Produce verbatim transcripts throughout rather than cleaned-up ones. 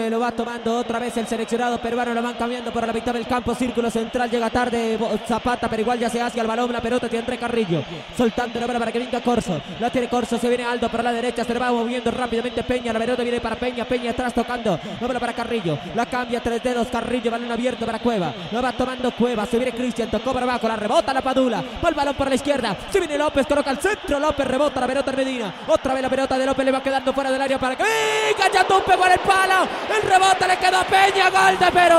Lo va tomando otra vez el seleccionado peruano, lo van cambiando por la mitad del campo, círculo central, llega tarde Zapata, pero igual ya se hace al balón, la pelota tiene André Carrillo, soltando la bola para que venga Corso, la tiene Corso, se viene Aldo por la derecha, se le va moviendo rápidamente Peña, la pelota viene para Peña, Peña atrás tocando, la bola para Carrillo, la cambia tres dedos, Carrillo, balón abierto para Cueva, lo va tomando Cueva, se viene Cristian, tocó para abajo, la rebota la Padula, va el balón por la izquierda, se viene López, coloca al centro, López rebota la pelota en Medina, otra vez la pelota de López le va quedando fuera del área para que venga Yatún, pegó en el palo, el rebote le quedó a Peña, gol de Perú.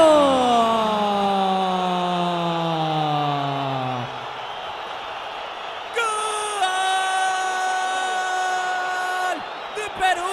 Gol de Perú.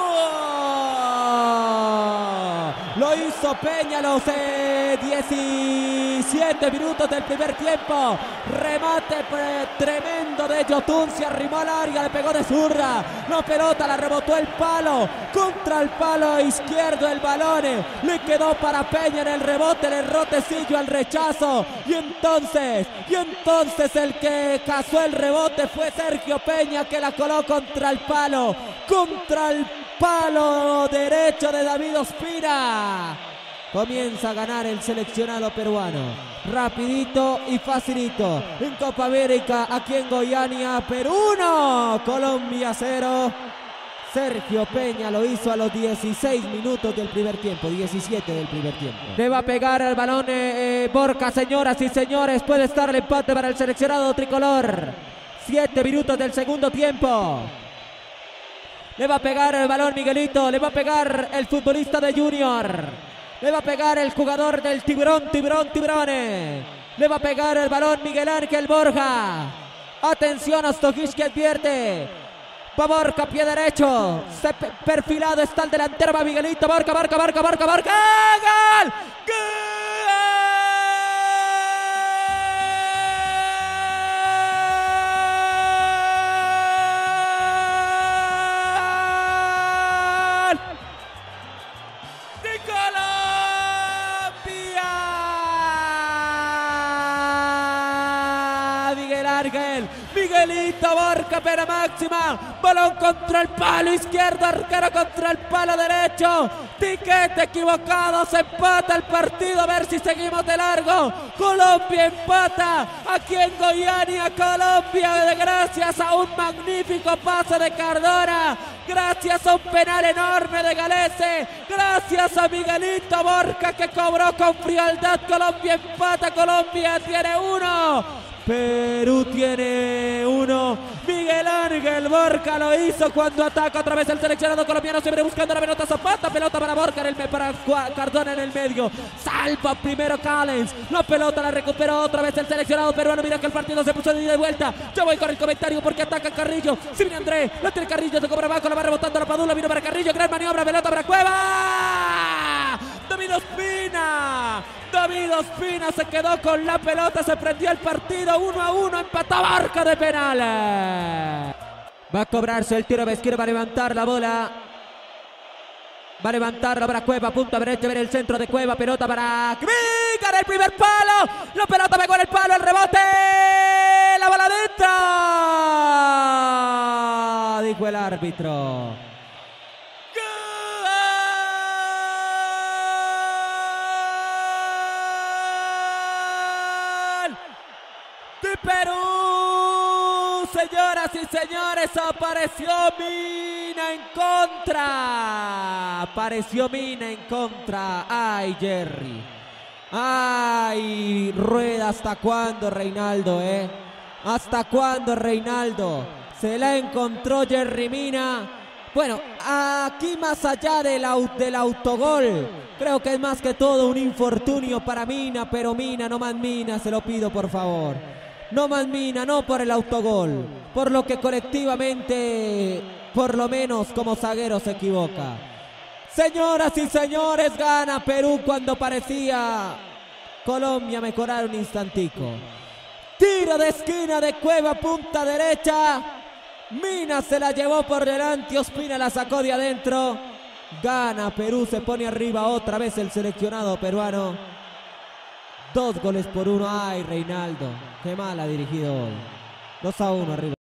Lo hizo Peña a los eh, diecisiete minutos del primer tiempo. Remate tremendo de Yotun, se arrimó al área, le pegó de zurda. La pelota la rebotó el palo, contra el palo izquierdo el balón. Le quedó para Peña en el rebote, el rotecillo al rechazo. Y entonces, y entonces el que cazó el rebote fue Sergio Peña, que la coló contra el palo, contra el palo derecho de David Ospina. Comienza a ganar el seleccionado peruano. Rapidito y facilito. En Copa América, aquí en Goiânia, Perú uno, Colombia cero. Sergio Peña lo hizo a los dieciséis minutos del primer tiempo, diecisiete del primer tiempo. Le va a pegar el balón eh, eh, Borca, señoras y señores. Puede estar el empate para el seleccionado tricolor. siete minutos del segundo tiempo. Le va a pegar el balón Miguelito. Le va a pegar el futbolista de Junior. Le va a pegar el jugador del Tiburón, Tiburón, Tiburones. Le va a pegar el balón Miguel Ángel Borja. Atención, Ostojic que advierte. Va Borca, pie derecho. Se perfilado está el delantero, va Miguelito. Borca, Borca, Borca, Borca, Borca. ¡Gol! ¡Gol! ¡De Colombia! Miguel Ángel, Miguelito Borca, pena máxima, balón contra el palo izquierdo, arquero contra el palo derecho, tiquete equivocado, se empata el partido, a ver si seguimos de largo. Colombia empata aquí en Goiânia, Colombia, gracias a un magnífico pase de Cardona, gracias a un penal enorme de Galese, gracias a Miguelito Borca que cobró con frialdad. Colombia empata, Colombia tiene uno, Perú tiene uno. Miguel Ángel Borca lo hizo cuando ataca otra vez el seleccionado colombiano. Se viene buscando la pelota Zapata, pelota para Borca, en el, para Cardona en el medio. Salva primero Callens, la pelota la recuperó otra vez el seleccionado peruano. Mira que el partido se puso de ida y vuelta. Yo voy con el comentario porque ataca Carrillo. Si viene André, la tiene Carrillo, se cobra abajo, la va rebotando la Padula, vino para Carrillo, gran maniobra, pelota para Cueva. David Ospina, David Ospina se quedó con la pelota, se prendió el partido, uno a uno, empató Borca de penal. Va a cobrarse el tiro de esquina, va a levantar la bola. Va a levantarla para Cueva, punta derecha, ver el centro de Cueva, pelota para Kvingar, el primer palo, la pelota pegó en el palo, el rebote, la bola dentro, dijo el árbitro. De Perú, señoras y señores, apareció Mina en contra, apareció Mina en contra. Ay, Jerry, ay, Rueda, ¿hasta cuándo, Reinaldo, eh? ¿Hasta cuándo, Reinaldo? Se la encontró Jerry Mina. Bueno, aquí más allá del, aut del autogol, creo que es más que todo un infortunio para Mina, pero Mina, no más Mina, se lo pido por favor. No más Mina, no por el autogol, por lo que colectivamente, por lo menos como zaguero se equivoca. Señoras y señores, gana Perú cuando parecía Colombia mejorar un instantico. Tiro de esquina de Cueva, punta derecha. Mina se la llevó por delante, Ospina la sacó de adentro. Gana Perú, se pone arriba otra vez el seleccionado peruano. Dos goles por uno. Ay, Reinaldo, qué mal ha dirigido hoy. dos a uno arriba.